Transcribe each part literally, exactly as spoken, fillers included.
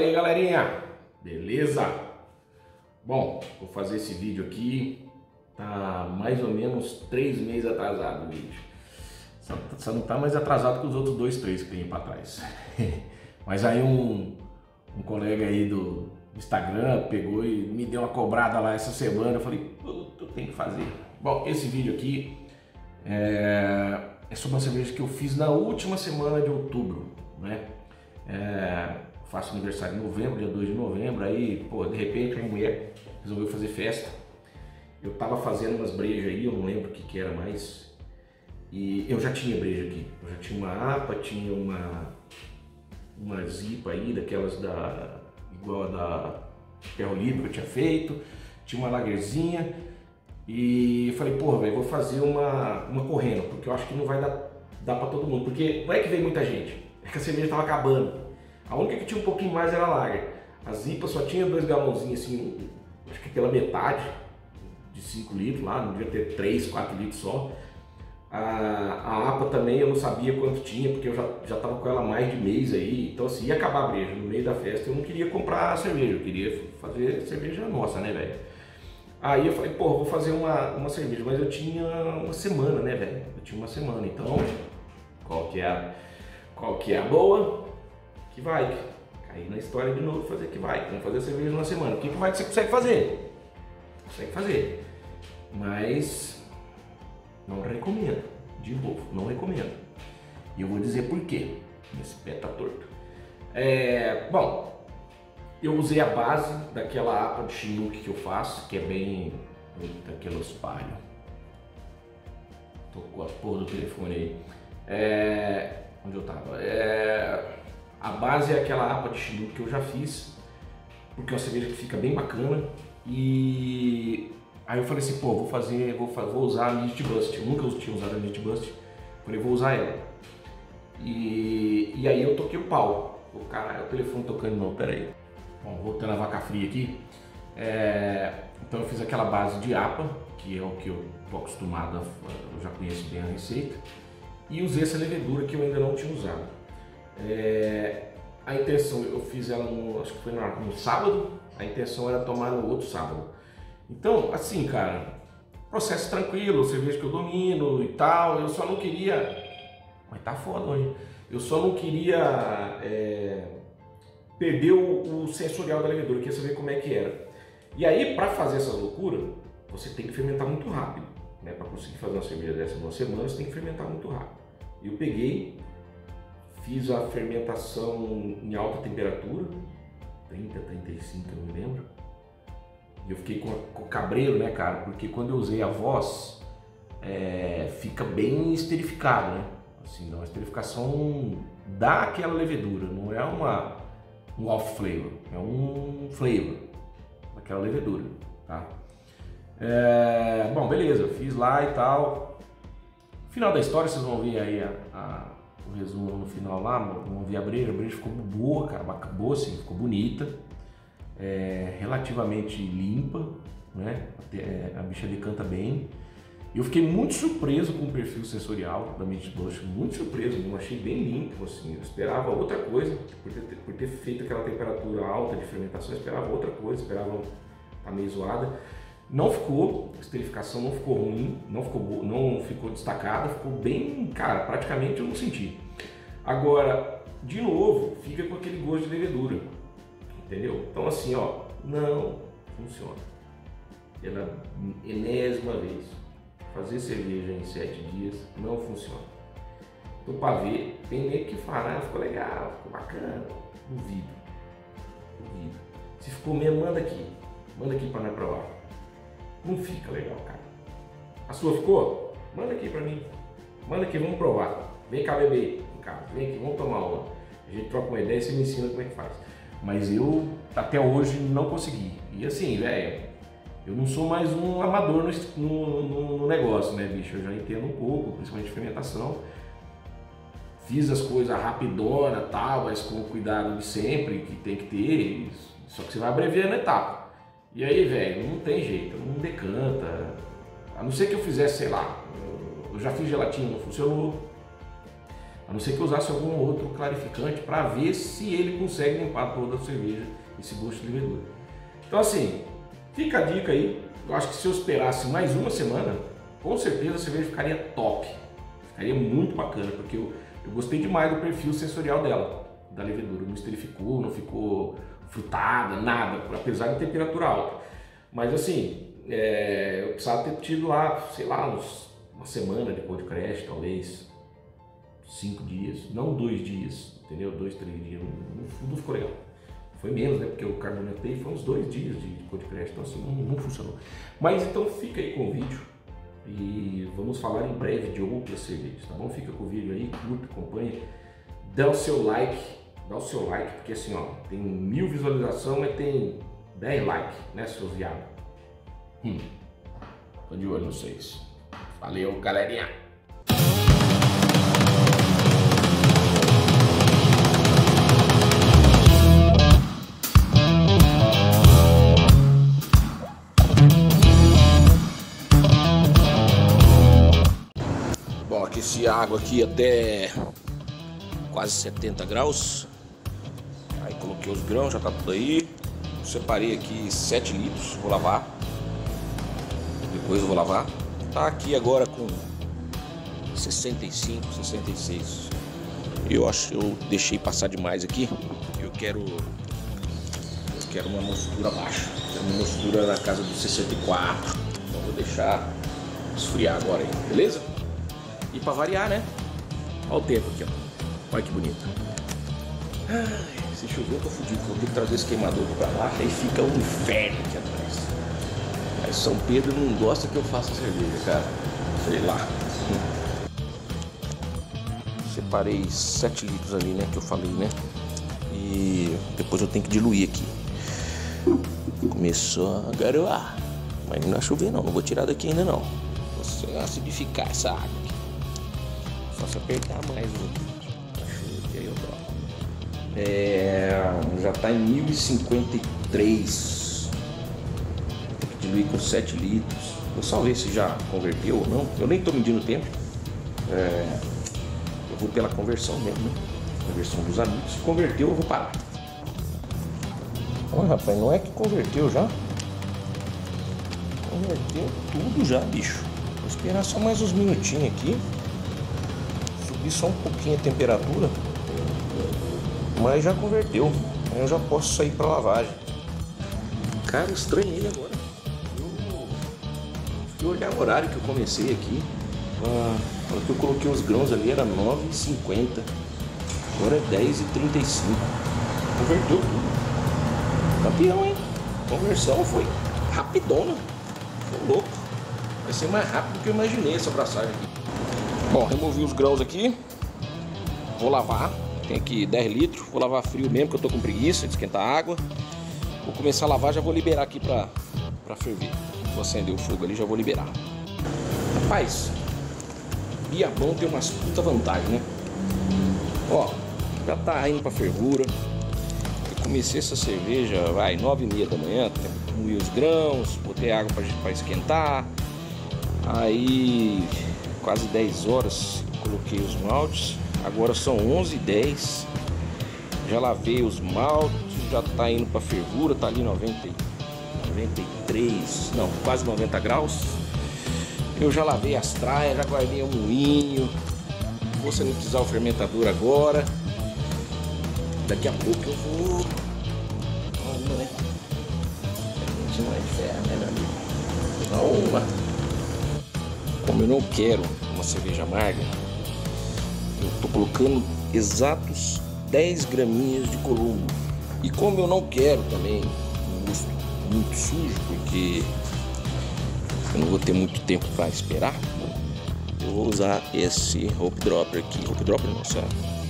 aí, galerinha, beleza? Bom, vou fazer esse vídeo aqui, tá mais ou menos três meses atrasado o vídeo. Só, só não tá mais atrasado que os outros dois, três que tem para trás. Mas aí um, um colega aí do Instagram pegou e me deu uma cobrada lá essa semana, eu falei, tu tem que fazer. Bom, esse vídeo aqui é, é sobre uma cerveja que eu fiz na última semana de outubro, né? É, faço aniversário em novembro, dia dois de novembro, aí, pô, de repente minha mulher resolveu fazer festa. Eu tava fazendo umas brejas aí, eu não lembro o que que era mais. E eu já tinha breja aqui, eu já tinha uma A P A, tinha uma, uma Zipa aí, daquelas da, igual a da Ferro Livre que eu tinha feito, tinha uma lagerzinha. E eu falei, porra, velho, vou fazer uma, uma correndo, porque eu acho que não vai dar, dar pra todo mundo, porque não é que veio muita gente, é que a cerveja tava acabando. A única que tinha um pouquinho mais era a lager. A Zipa só tinha dois galãozinhos assim, acho que pela metade de cinco litros lá, não devia ter três, quatro litros só. A, a A P A também eu não sabia quanto tinha, porque eu já, já tava com ela há mais de mês aí, então assim, ia acabar a breja no meio da festa, eu não queria comprar cerveja, eu queria fazer cerveja nossa, né, velho? Aí eu falei, pô, vou fazer uma, uma cerveja, mas eu tinha uma semana, né, velho? Eu tinha uma semana, então, qual que é a, qual que é a boa? Que vai, cair na história de novo, fazer que vai, vamos fazer a cerveja numa semana. O que que vai que você consegue fazer? Consegue fazer, mas não recomendo, de novo, não recomendo. E eu vou dizer por quê, esse pé tá torto. É, bom, eu usei a base daquela A P A de Chinook que eu faço, que é bem daqueles palhos. Tô com a porra do telefone aí. É, onde eu tava? É, a base é aquela A P A de Chinook que eu já fiz, porque é uma cerveja que fica bem bacana. E aí eu falei assim, pô, vou fazer, vou, vou usar a Midget Bust. Eu nunca tinha usado a Midget Bust, falei, vou usar ela. E, e aí eu toquei o pau. O cara, o telefone tocando não, pera aí. Bom, voltando à vaca fria aqui, é, então eu fiz aquela base de A P A, que é o que eu tô acostumado, a, eu já conheço bem a receita, e usei essa levedura que eu ainda não tinha usado. É, a intenção, eu fiz ela no, acho que foi no, no sábado, a intenção era tomar no outro sábado. Então, assim, cara, processo tranquilo, cerveja que eu domino e tal, eu só não queria, mas tá foda hoje, eu só não queria é, perder o, o sensorial da levedura, eu queria saber como é que era. E aí, para fazer essa loucura, você tem que fermentar muito rápido, né? Para conseguir fazer uma cerveja dessa numa semana, você tem que fermentar muito rápido. Eu peguei, fiz a fermentação em alta temperatura, trinta, trinta e cinco, eu não me lembro. E eu fiquei com, a, com o cabreiro, né, cara? Porque quando eu usei a voz, é, fica bem esterificado, né? Assim, dá uma esterificação daquela levedura, não é uma, um off flavor, é um flavor daquela levedura, tá? É, bom, beleza, fiz lá e tal. Final da história, vocês vão ver aí a, a, o resumo no final lá, vão ver a breja, a breja ficou boa, cara, boa assim, ficou bonita. É, relativamente limpa, né? É, a bicha decanta bem. Eu fiquei muito surpreso com o perfil sensorial da Midget Bust, muito surpreso, eu achei bem limpo, assim. Eu esperava outra coisa, por ter, por ter feito aquela temperatura alta de fermentação, eu esperava outra coisa, esperava tá meio zoada. Não ficou, a esterificação não ficou ruim, não ficou, não ficou destacada, ficou bem, cara, praticamente eu não senti. Agora, de novo, fica com aquele gosto de levedura. Entendeu? Então assim, ó, não funciona. Pela enésima vez, fazer cerveja em sete dias não funciona. Então para ver, tem nem que falar, ah, ficou legal, ficou bacana. Duvido. Duvido. Se ficou mesmo, manda aqui. Manda aqui para nós provar. Não fica legal, cara. A sua ficou? Manda aqui para mim. Manda aqui, vamos provar. Vem cá beber em casa, vem aqui, vamos tomar uma. A gente troca uma ideia e você me ensina como é que faz. Mas eu, até hoje, não consegui. E assim, velho, eu não sou mais um amador no, no, no negócio, né, bicho? Eu já entendo um pouco, principalmente de fermentação. Fiz as coisas rapidona, tal, mas com o cuidado de sempre, que tem que ter. Só que você vai abreviando a etapa. E aí, velho, não tem jeito, não decanta. A não ser que eu fizesse, sei lá, eu já fiz gelatina, não funcionou. A A não ser que usasse algum outro clarificante para ver se ele consegue limpar toda a cerveja esse gosto de levedura. Então assim, fica a dica aí. Eu acho que se eu esperasse mais uma semana, com certeza a cerveja ficaria top. Ficaria muito bacana, porque eu, eu gostei demais do perfil sensorial dela, da levedura. Não esterificou, não ficou frutada, nada, apesar de temperatura alta. Mas assim, é, eu precisava ter tido lá, sei lá, uns, uma semana de cold crash, talvez cinco dias, não dois dias, entendeu? Dois, três dias, não, não ficou legal. Foi menos, né? Porque eu carbonatei, foi uns dois dias de cold crash, então assim, não, não funcionou. Mas então fica aí com o vídeo e vamos falar em breve de outras cervejas, tá bom? Fica com o vídeo aí, curta, acompanha, dá o seu like, dá o seu like, porque assim, ó, tem mil visualizações, mas tem dez likes, né, seus viados? Hum, tô de olho em vocês. Valeu, galerinha! Bom, aqueci a água aqui até quase setenta graus. Aí coloquei os grãos, já tá tudo aí. Separei aqui sete litros, vou lavar. Depois eu vou lavar. Tá aqui agora com sessenta e cinco, sessenta e seis. Eu acho que eu deixei passar demais aqui. Eu quero eu quero uma mostura baixa. Quero uma mostura na casa dos sessenta e quatro. Então vou deixar esfriar agora aí, beleza? E pra variar, né? Olha o tempo aqui, ó. Olha que bonito. Ai, se chover eu tô fudido. Vou ter que trazer esse queimador pra lá. Aí fica um inferno aqui atrás. Aí São Pedro não gosta que eu faça cerveja, cara. Sei lá. Separei sete litros ali, né? Que eu falei, né? E depois eu tenho que diluir aqui. Começou a garoar. Mas não vai chover não. Não vou tirar daqui ainda não. Vou acidificar essa água aqui. Só se apertar mais um. Aí eu troco. É, já tá em mil e cinquenta e três. Tem que diluir com sete litros. Vou só ver se já converteu ou não. Eu nem tô medindo o tempo. É, eu vou pela conversão mesmo, né? Conversão dos amigos. Se converteu, eu vou parar. Olha, rapaz, não é que converteu já? Converteu tudo já, bicho. Vou esperar só mais uns minutinhos aqui. Subir só um pouquinho a temperatura. Mas já converteu. Aí eu já posso sair para lavagem. Cara, estranhei agora. Eu fui olhar o horário que eu comecei aqui. Ah, quando eu coloquei os grãos ali era nove e cinquenta. Agora é dez e trinta e cinco. Converteu tudo. Campeão, hein? Conversão foi rapidona. Foi louco. Vai ser mais rápido do que eu imaginei essa abraçagem aqui. Bom, removi os grãos aqui. Vou lavar. Tem aqui dez litros. Vou lavar frio mesmo, que eu tô com preguiça de esquentar a água. Vou começar a lavar, já vou liberar aqui pra, pra ferver. Vou acender o fogo ali, já vou liberar. Rapaz, Biabão tem umas puta vantagem, né? Ó, já tá indo pra fervura. Eu comecei essa cerveja, vai, nove e meia da manhã. Moí os grãos, botei água pra, pra esquentar. Aí, quase dez horas, coloquei os maltes. Agora são onze e dez. Já lavei os maltes, já tá indo pra fervura, tá ali noventa, noventa e três, não, quase noventa graus. Eu já lavei as traias, já guardei o moinho. Vou sanitizar o fermentador agora. Daqui a pouco eu vou... Uma, né? A gente não é de ferro, né, meu amigo? Uma. Como eu não quero uma cerveja amarga, eu tô colocando exatos dez graminhas de Colombo. E como eu não quero também um gosto muito sujo, porque eu não vou ter muito tempo para esperar, eu vou usar esse Hope Dropper aqui. Hope Dropper não, essa,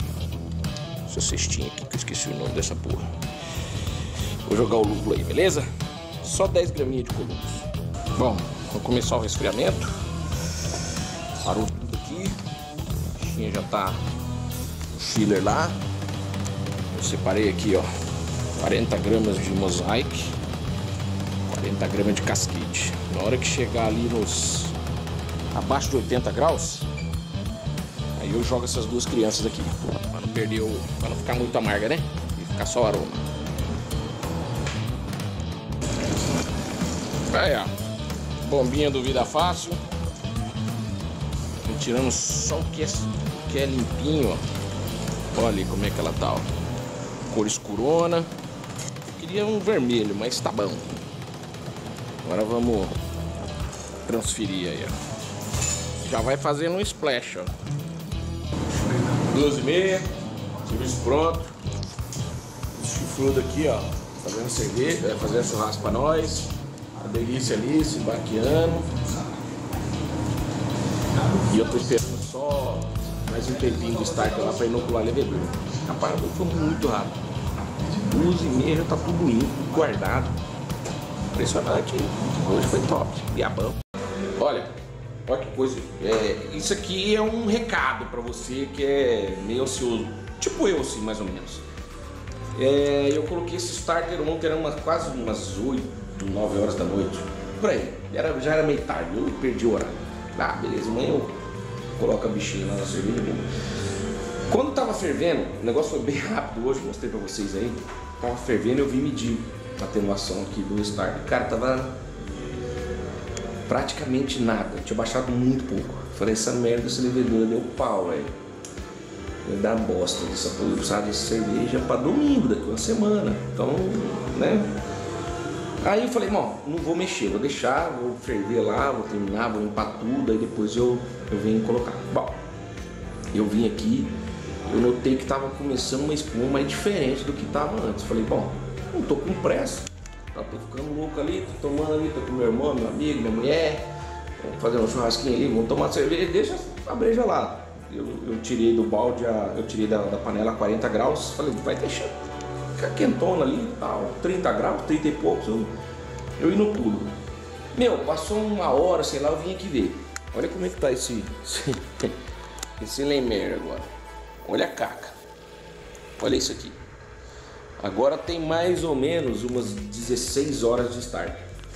essa cestinha aqui, que eu esqueci o nome dessa porra. Vou jogar o lúpulo aí, beleza? Só dez graminhas de Colombo. Bom, vou começar o resfriamento. Parou tudo aqui. A caixinha já tá o chiller lá. Eu separei aqui, ó, quarenta gramas de Mosaic, quarenta gramas de Cascade. Na hora que chegar ali nos abaixo de oitenta graus, aí Aí eu jogo essas duas crianças aqui, para não perder o... para não ficar muito amarga, né? E ficar só o aroma. Aí, ó. Bombinha do Vida Fácil. Tô tirando só o que é, que é limpinho, ó. Olha ali como é que ela tá, ó. Cor escurona. Eu queria um vermelho, mas tá bom. Agora vamos transferir aí, ó. Já vai fazendo um splash, ó. Duas e meia. Serviço pronto. Chifrudo aqui, ó. Fazendo cerveja, vai fazer churrasco pra nós. A delícia ali, se embarqueando. E eu tô esperando só mais um tempinho do start lá pra inocular a levedura. Rapaz, foi muito rápido. Duas e meia já tá tudo limpo, guardado. Impressionante, hein? Hoje foi top. Diabão. Olha, olha que coisa. É, isso aqui é um recado pra você que é meio ansioso. Tipo eu, assim, mais ou menos. É, eu coloquei esse starter ontem, era umas, quase umas oito, nove horas da noite. Por aí. Era, já era meio tarde, eu perdi o horário. Ah, beleza, amanhã eu coloco a bichinha lá na cerveja. Quando tava fervendo, o negócio foi bem rápido hoje, mostrei pra vocês aí. Tava fervendo, eu vim medir a atenuação aqui do starter. Cara, tava praticamente nada, eu tinha baixado muito pouco. Falei, essa merda dessa levedura deu pau, velho. Vai dar bosta dessa produção dessa cerveja pra domingo, daqui uma semana. Então, né? Aí eu falei, bom, não vou mexer, vou deixar, vou ferver lá, vou terminar, vou limpar tudo, aí depois eu, eu venho colocar. Bom, eu vim aqui, eu notei que tava começando uma espuma mais diferente do que tava antes. Falei, bom, não tô com pressa, tá, tô ficando louco ali, tô tomando ali, tô com meu irmão, meu amigo, minha mulher, vamos fazer um churrasquinho ali, vamos tomar cerveja, deixa a breja lá. Eu, eu tirei do balde, a, eu tirei da, da panela a quarenta graus, falei, vai deixar ficar quentona ali, tal, trinta graus, trinta e poucos, eu, eu ia no pulo. Meu, passou uma hora, sei lá, eu vim aqui ver. Olha como é que tá esse, esse, esse lemer agora. Olha a caca. Olha isso aqui. Agora tem mais ou menos umas dezesseis horas de start.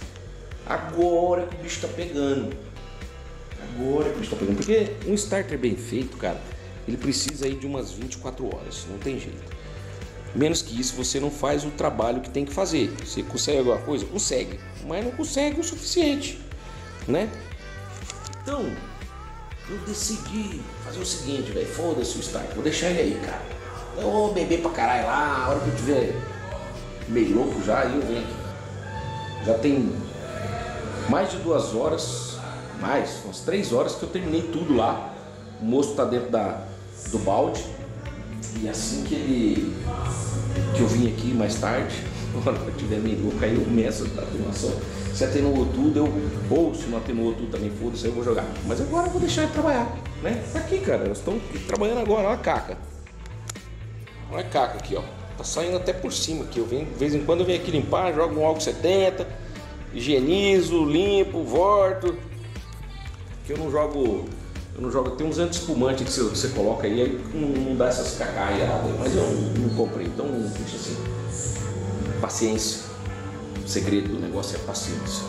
Agora que o bicho tá pegando. Agora que o bicho tá pegando. Porque um starter bem feito, cara, ele precisa aí de umas vinte e quatro horas. Não tem jeito. Menos que isso, você não faz o trabalho que tem que fazer. Você consegue alguma coisa? Consegue. Mas não consegue o suficiente, né? Então, eu decidi fazer o seguinte, velho. Foda-se o start. Vou deixar ele aí, cara. Eu vou beber pra caralho lá. A hora que eu tiver meio louco já, aí eu venho aqui. Já tem mais de duas horas, mais, umas três horas que eu terminei tudo lá. O moço tá dentro da, do balde. E assim que ele que eu vim aqui mais tarde, na hora que eu tiver meio louco, aí eu começo a atenuação. Se atenuou tudo, eu, ou se não atenuou tudo também, foda-se, eu vou jogar. Mas agora eu vou deixar ele trabalhar, né? Tá aqui, cara, nós estamos trabalhando agora, olha a caca. Olha a caca aqui, ó. Tá saindo até por cima aqui. Eu venho, de vez em quando eu venho aqui limpar, jogo um álcool setenta, higienizo, limpo, volto. Que eu não jogo. Eu não jogo, tem uns anti-espumantes que você, você coloca aí, aí não, não dá essas cacaiadas, mas eu não, não comprei, então deixa assim. Paciência. O segredo do negócio é paciência.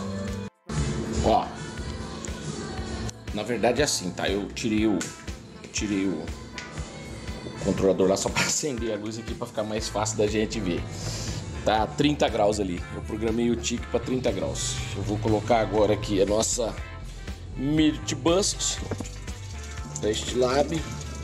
Ó, na verdade é assim, tá? Eu tirei o, eu tirei o, o controlador lá só para acender a luz aqui para ficar mais fácil da gente ver. Tá a trinta graus ali. Eu programei o tique para trinta graus. Eu vou colocar agora aqui a nossa Mirt Bust Test Lab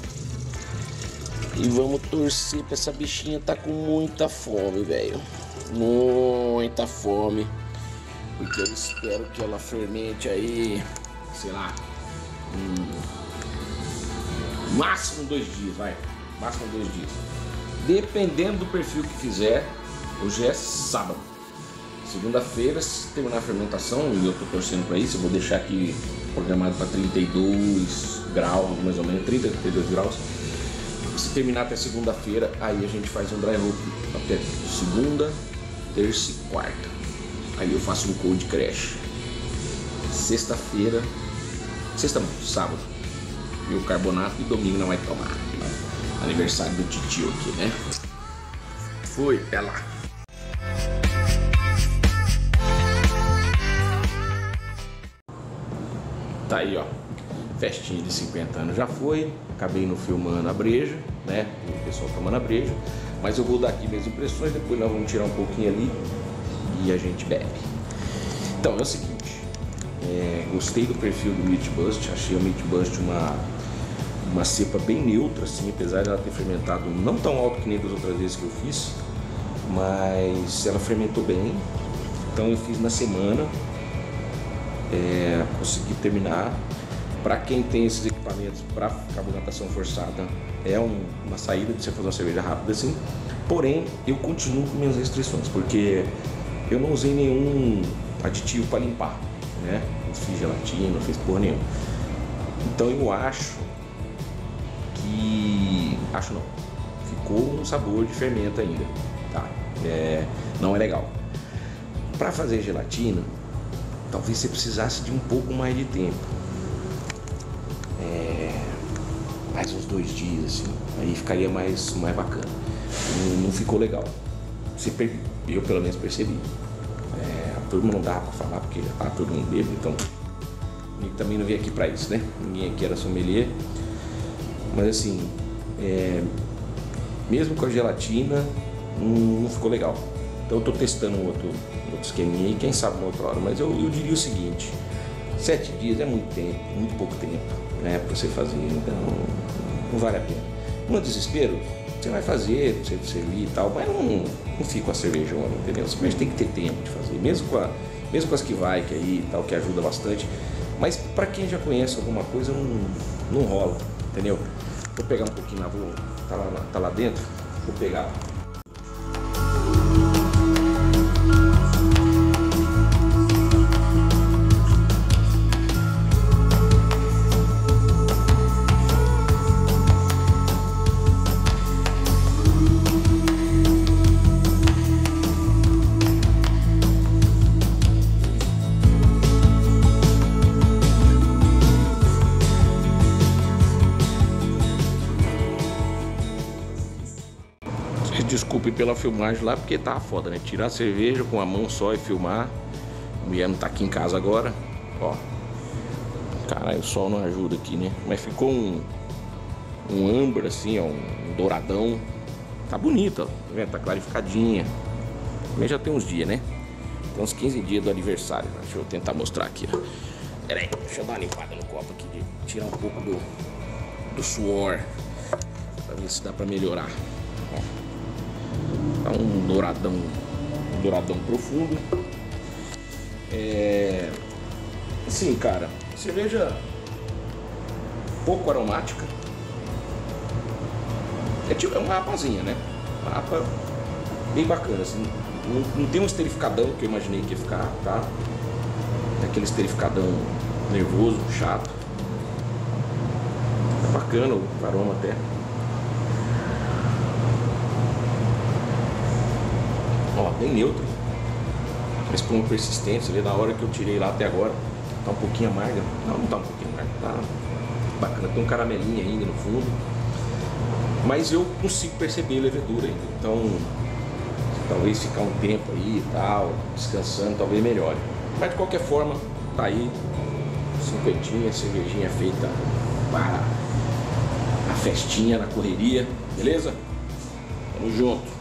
e vamos torcer pra essa bichinha tá com muita fome, velho. Muita fome. Porque eu espero que ela fermente aí, sei lá, um, máximo dois dias, vai. Máximo dois dias. Dependendo do perfil que fizer, hoje é sábado. Segunda-feira, se terminar a fermentação, e eu tô torcendo pra isso, eu vou deixar aqui programado para trinta e dois graus, mais ou menos, trinta, trinta e dois graus. Se terminar até segunda-feira, aí a gente faz um dry hop até segunda, terça e quarta. Aí eu faço um cold crash. Sexta-feira, sexta não, sábado, e o carbonato, e domingo não vai tomar. Aniversário do titio aqui, né? Fui, é lá. Tá aí, ó. festinha de cinquenta anos já foi, acabei não filmando a breja, né, o pessoal tomando a breja, mas eu vou dar aqui minhas impressões, depois nós vamos tirar um pouquinho ali e a gente bebe. Então é o seguinte, é, gostei do perfil do Meat Bust, achei a Meat Bust uma, uma cepa bem neutra, assim, apesar de ela ter fermentado não tão alto que nem das outras vezes que eu fiz, mas ela fermentou bem, então eu fiz na semana, é, consegui terminar. Para quem tem esses equipamentos para carbonatação forçada, é um, uma saída de você fazer uma cerveja rápida assim. Porém, eu continuo com minhas restrições, porque eu não usei nenhum aditivo para limpar, né? Não fiz gelatina, não fiz porra nenhuma. Então eu acho que... acho não. Ficou um sabor de fermento ainda, tá? É, não é legal. Para fazer gelatina, talvez você precisasse de um pouco mais de tempo. É, mais uns dois dias, assim, aí ficaria mais, mais bacana. Não, não ficou legal. Você per... Eu pelo menos percebi. É, a turma não dava pra falar porque já tá todo mundo bêbado, então eu também não veio aqui pra isso, né? Ninguém aqui era sommelier. Mas assim, é, mesmo com a gelatina, não, não ficou legal. Então eu tô testando um outro, outro esqueminha aí, quem sabe uma outra hora. Mas eu, eu diria o seguinte: sete dias é muito tempo, muito pouco tempo, né, para você fazer, então não vale a pena. No desespero, você vai fazer, você servir e tal, mas não, não fica com a cervejona, entendeu? Você tem que ter tempo de fazer, mesmo com, a, mesmo com as que vai, que aí tal, que ajuda bastante. Mas para quem já conhece alguma coisa, não, não rola, entendeu? Vou pegar um pouquinho, vou, tá, lá, tá lá dentro, vou pegar. Desculpe pela filmagem lá, porque tava foda, né? Tirar a cerveja com a mão só e filmar. A mulher não tá aqui em casa agora. Ó. Caralho, o sol não ajuda aqui, né? Mas ficou um, um âmbar assim, ó, um douradão. Tá bonito, ó. Tá vendo? Tá clarificadinha. Também já tem uns dias, né? Tem uns quinze dias do aniversário. Deixa eu tentar mostrar aqui, ó. Pera aí, deixa eu dar uma limpada no copo aqui, de tirar um pouco do, do suor. Pra ver se dá pra melhorar. Ó. Tá um douradão, um douradão profundo. É... Assim, cara, cerveja pouco aromática. É tipo, é uma rapazinha, né? Uma rapa bem bacana, assim. Não, não tem um esterificadão que eu imaginei que ia ficar, tá? É aquele esterificadão nervoso, chato. É bacana o aroma até. Ó, bem neutro, mas com uma persistência ali na hora que eu tirei lá até agora. Tá um pouquinho amarga. Não, não tá um pouquinho amarga, tá bacana, tem um caramelinho ainda no fundo. Mas eu consigo perceber a levedura ainda. Então, talvez ficar um tempo aí e tal, descansando, talvez melhore. Mas de qualquer forma, tá aí, cinquentinha, cervejinha feita para a festinha na correria, beleza? Tamo junto.